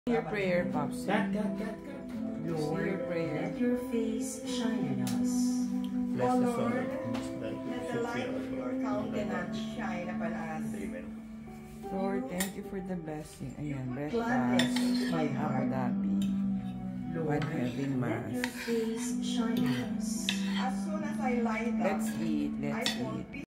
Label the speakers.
Speaker 1: Your prayer, Pops.
Speaker 2: Cut.
Speaker 1: Lord, your prayer.
Speaker 3: Let your face shine on us.
Speaker 2: Bless the Son
Speaker 4: Lord,
Speaker 2: of His
Speaker 4: let the light of your countenance shine upon us.
Speaker 2: Amen.
Speaker 1: Lord, thank you for the blessing. Ayan,
Speaker 4: Gladness
Speaker 1: breakfast
Speaker 4: into my
Speaker 1: in Abu
Speaker 4: heart.
Speaker 1: Dhabi.
Speaker 3: Lord,
Speaker 1: While having
Speaker 3: let
Speaker 1: mass.
Speaker 3: your face shine on us.
Speaker 4: As soon as I lie down,
Speaker 1: Let's eat,
Speaker 4: I
Speaker 1: let's
Speaker 4: fall
Speaker 1: eat.